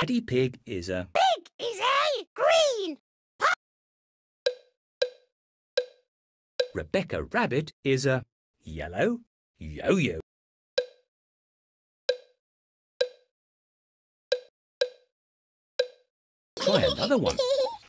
Daddy Pig is a... Pig is a green. Rebecca Rabbit is a yellow yo-yo. Try another one.